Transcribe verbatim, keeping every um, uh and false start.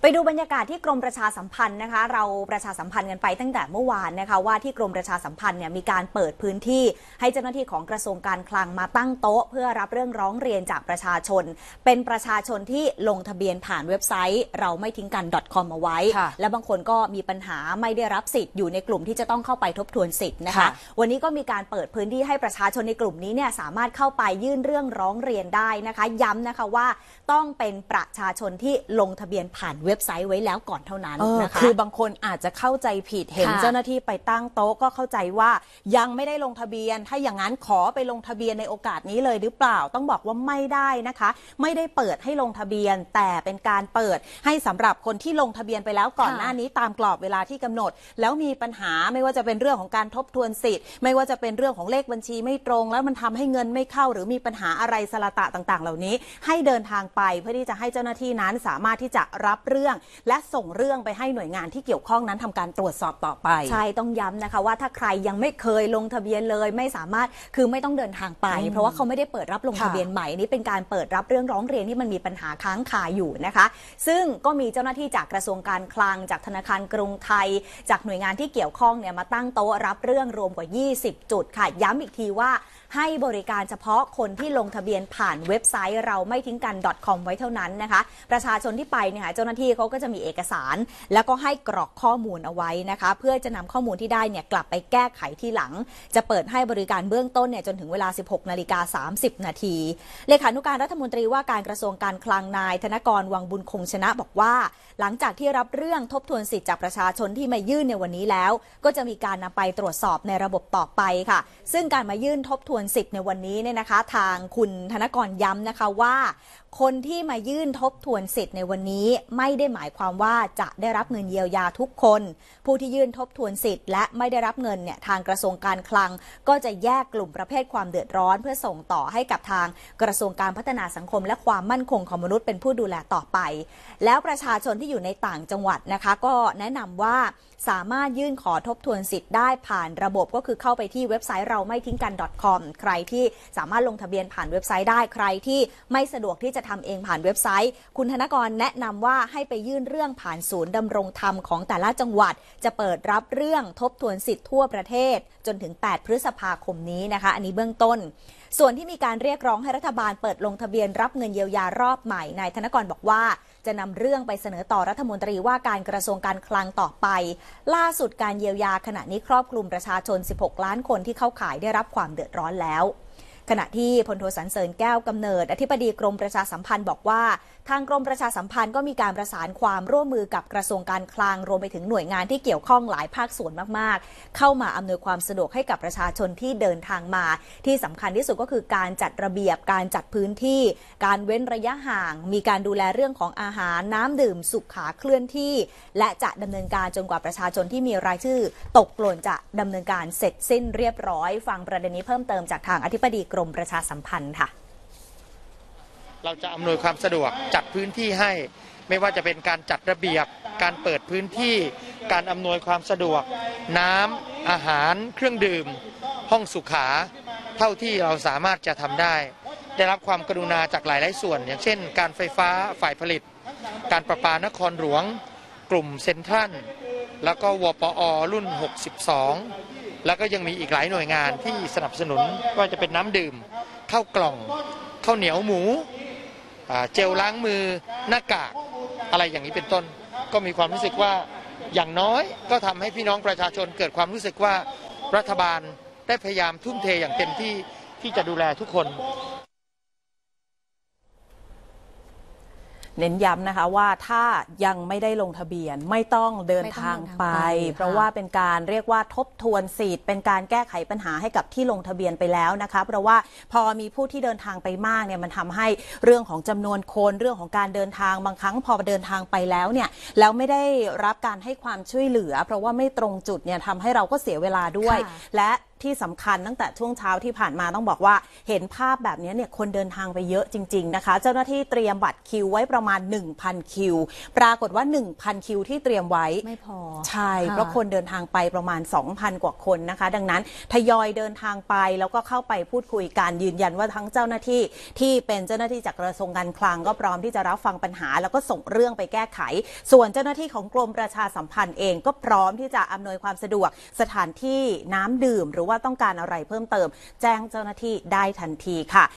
ไปดูบรรยากาศที่กรมประชาสัมพันธ์นะคะเราประชาสัมพันธ์กันไปตั้งแต่เมื่อวานนะคะว่าที่กรมประชาสัมพันธ์เนี่ยมีการเปิดพื้นที่ให้เจ้าหน้าที่ของกระทรวงการคลังมาตั้งโต๊ะเพื่อรับเรื่องร้องเรียนจากประชาชนเป็นประชาชนที่ลงทะเบียนผ่านเว็บไซต์เราไม่ทิ้งกัน .com เอาไว้และบางคนก็มีปัญหาไม่ได้รับสิทธิ์อยู่ในกลุ่มที่จะต้องเข้าไปทบทวนสิทธิ์นะคะวันนี้ก็มีการเปิดพื้นที่ให้ประชาชนในกลุ่มนี้เนี่ยสามารถเข้าไปยื่นเรื่องร้องเรียนได้นะคะย้ำนะคะว่าต้องเป็นประชาชนที่ลงทะเบียนผ่านเว็บไซต์ไว้แล้วก่อนเท่านั้นนะคะคือบางคนอาจจะเข้าใจผิดเห็นเจ้าหน้าที่ไปตั้งโต๊ะก็เข้าใจว่ายังไม่ได้ลงทะเบียนถ้าอย่างนั้นขอไปลงทะเบียนในโอกาสนี้เลยหรือเปล่าต้องบอกว่าไม่ได้นะคะไม่ได้เปิดให้ลงทะเบียนแต่เป็นการเปิดให้สำหรับคนที่ลงทะเบียนไปแล้วก่อนหน้านี้ตามกรอบเวลาที่กำหนดแล้วมีปัญหาไม่ว่าจะเป็นเรื่องของการทบทวนสิทธิ์ไม่ว่าจะเป็นเรื่องของเลขบัญชีไม่ตรงแล้วมันทำให้เงินไม่เข้าหรือมีปัญหาอะไรสละตะต่างๆเหล่านี้ให้เดินทางไปเพื่อที่จะให้เจ้าหน้าที่นั้นสามารถที่จะรับเรื่องและส่งเรื่องไปให้หน่วยงานที่เกี่ยวข้องนั้นทำการตรวจสอบต่อไปใช่ต้องย้ำนะคะว่าถ้าใครยังไม่เคยลงทะเบียนเลยไม่สามารถคือไม่ต้องเดินทางไปเพราะว่าเขาไม่ได้เปิดรับลงทะเบียนใหม่นี่เป็นการเปิดรับเรื่องร้องเรียนที่มันมีปัญหาค้างคาอยู่นะคะซึ่งก็มีเจ้าหน้าที่จากกระทรวงการคลังจากธนาคารกรุงไทยจากหน่วยงานที่เกี่ยวข้องเนี่ยมาตั้งโต๊ะรับเรื่องรวมกว่ายี่สิบจุดค่ะย้ำอีกทีว่าให้บริการเฉพาะคนที่ลงทะเบียนผ่านเว็บไซต์เราไม่ทิ้งกัน .com ไว้เท่านั้นนะคะประชาชนที่ไปเนี่ยเจ้าหน้าที่เขาก็จะมีเอกสารแล้วก็ให้กรอกข้อมูลเอาไว้นะคะเพื่อจะนำข้อมูลที่ได้เนี่ยกลับไปแก้ไขที่หลังจะเปิดให้บริการเบื้องต้นเนี่ยจนถึงเวลา สิบหกนาฬิกาสามสิบนาทีเลขานุการรัฐมนตรีว่าการกระทรวงการคลังนายธนกรวังบุญคงชนะบอกว่าหลังจากที่รับเรื่องทบทวนสิทธิจากประชาชนที่มายื่นในวันนี้แล้วก็จะมีการนำไปตรวจสอบในระบบต่อไปค่ะซึ่งการมายื่นทบทวนสิทธิ์ในวันนี้เนี่ยนะคะทางคุณธนกรย้ำนะคะว่าคนที่มายื่นทบทวนสิทธิ์ในวันนี้ไม่ได้หมายความว่าจะได้รับเงินเยียวยาทุกคนผู้ที่ยื่นทบทวนสิทธิ์และไม่ได้รับเงินเนี่ยทางกระทรวงการคลังก็จะแยกกลุ่มประเภทความเดือดร้อนเพื่อส่งต่อให้กับทางกระทรวงการพัฒนาสังคมและความมั่นคงของมนุษย์เป็นผู้ดูแลต่อไปแล้วประชาชนที่อยู่ในต่างจังหวัดนะคะก็แนะนำว่าสามารถยื่นขอทบทวนสิทธิ์ได้ผ่านระบบก็คือเข้าไปที่เว็บไซต์เราไม่ทิ้งกัน .com ใครที่สามารถลงทะเบียนผ่านเว็บไซต์ได้ใครที่ไม่สะดวกที่จะทำเองผ่านเว็บไซต์คุณธนกรแนะนำว่าให้ไปยื่นเรื่องผ่านศูนย์ดำรงธรรมของแต่ละจังหวัดจะเปิดรับเรื่องทบทวนสิทธิ์ทั่วประเทศจนถึงแปดพฤษภาคมนี้นะคะอันนี้เบื้องต้นส่วนที่มีการเรียกร้องให้รัฐบาลเปิดลงทะเบียนรับเงินเยียวยารอบใหม่นายธนกรบอกว่าจะนำเรื่องไปเสนอต่อรัฐมนตรีว่าการกระทรวงการคลังต่อไปล่าสุดการเยียวยาขณะนี้ครอบคลุมประชาชนสิบหกล้านคนที่เข้าข่ายได้รับความเดือดร้อนแล้วขณะที่พลโทสรรเสริญแก้วกำเนิดอธิบดีกรมประชาสัมพันธ์บอกว่าทางกรมประชาสัมพันธ์ก็มีการประสานความร่วมมือกับกระทรวงการคลังรวมไปถึงหน่วยงานที่เกี่ยวข้องหลายภาคส่วนมากๆเข้ามาอำนวยความสะดวกให้กับประชาชนที่เดินทางมาที่สำคัญที่สุดก็คือการจัดระเบียบการจัดพื้นที่การเว้นระยะห่างมีการดูแลเรื่องของอาหารน้ำดื่มสุขาเคลื่อนที่และจะดำเนินการจนกว่าประชาชนที่มีรายชื่อตกหล่นจะดำเนินการเสร็จสิ้นเรียบร้อยฟังประเด็นนี้เพิ่มเติมจากทางอธิบดีกรมประชาสัมพันธ์ค่ะเราจะอำนวยความสะดวกจัดพื้นที่ให้ไม่ว่าจะเป็นการจัดระเบียบการเปิดพื้นที่การอำนวยความสะดวกน้ำอาหารเครื่องดื่มห้องสุขาเท่าที่เราสามารถจะทำได้ได้รับความกรุณาจากหลายๆส่วนอย่างเช่นการไฟฟ้าฝ่ายผลิตการประปานครหลวงกลุ่มเซ็นทรัลแล้วก็วปอรุ่นหกสิบสองแล้วก็ยังมีอีกหลายหน่วยงานที่สนับสนุนว่าจะเป็นน้ำดื่มข้าวกล่องข้าวเหนียวหมูเจลล้างมือหน้ากากอะไรอย่างนี้เป็นต้นก็มีความรู้สึกว่าอย่างน้อยก็ทำให้พี่น้องประชาชนเกิดความรู้สึกว่ารัฐบาลได้พยายามทุ่มเทอย่างเต็มที่ที่จะดูแลทุกคนเน้นย้ำนะคะว่าถ้ายังไม่ได้ลงทะเบียนไม่ต้องเดินทางไปเพราะว่าเป็นการเรียกว่าทบทวนสิทธิ์เป็นการแก้ไขปัญหาให้กับที่ลงทะเบียนไปแล้วนะคะเพราะว่าพอมีผู้ที่เดินทางไปมากเนี่ยมันทำให้เรื่องของจำนวนคนเรื่องของการเดินทางบางครั้งพอเดินทางไปแล้วเนี่ยแล้วไม่ได้รับการให้ความช่วยเหลือเพราะว่าไม่ตรงจุดเนี่ยทำให้เราก็เสียเวลาด้วยและที่สำคัญตั้งแต่ช่วงเช้าที่ผ่านมาต้องบอกว่าเห็นภาพแบบนี้เนี่ยคนเดินทางไปเยอะจริงๆนะคะเจ้าหน้าที่เตรียมบัตรคิวไว้ประมาณ หนึ่งพัน คิวปรากฏว่า หนึ่งพัน คิวที่เตรียมไว้ไม่พอใช่เพราะคนเดินทางไปประมาณ สองพัน กว่าคนนะคะดังนั้นทยอยเดินทางไปแล้วก็เข้าไปพูดคุยกันยืนยันว่าทั้งเจ้าหน้าที่ที่เป็นเจ้าหน้าที่จากกระทรวงการคลังก็พร้อมที่จะรับฟังปัญหาแล้วก็ส่งเรื่องไปแก้ไขส่วนเจ้าหน้าที่ของกรมประชาสัมพันธ์เองก็พร้อมที่จะอำนวยความสะดวกสถานที่น้ำดื่มหรือว่าต้องการอะไรเพิ่มเติมแจ้งเจ้าหน้าที่ได้ทันทีค่ะ